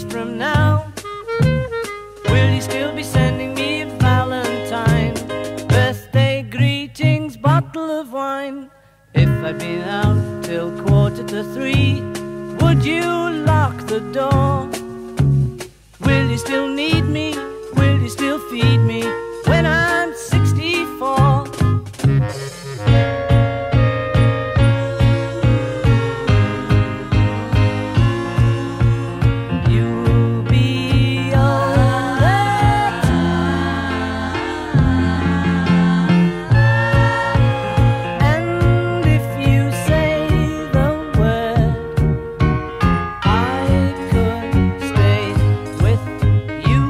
years from now, will you still be sending me a Valentine? Birthday greetings, bottle of wine. If I'd been out till 2:45, would you lock the door? Will you still need me? Will you still feed me when I'm 64? You'll be alright, and if you say the word, I could stay with you.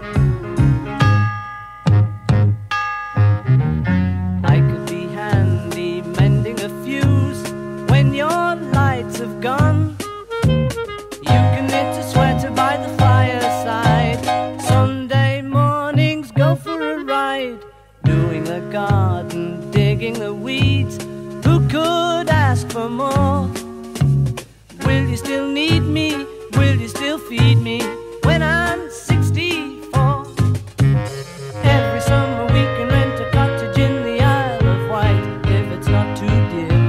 I could be handy mending a fuse when your lights have gone. You can knit a sweater by the fireside. Sunday mornings go for a ride, doing the garden, digging the weeds. Who could ask for more? Will you still need me? Will you still feed me when I'm 64? Every summer we can rent a cottage in the Isle of Wight, if it's not too dear.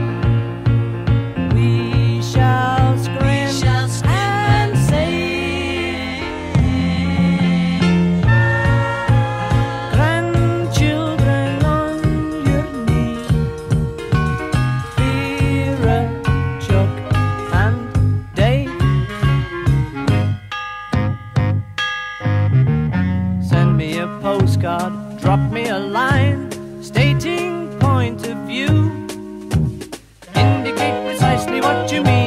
We shall scrimp and save. Grandchildren on your knee. Vera, Chuck and Dave. Send me a postcard, drop me a line, stating point of view. Indicate precisely what you mean.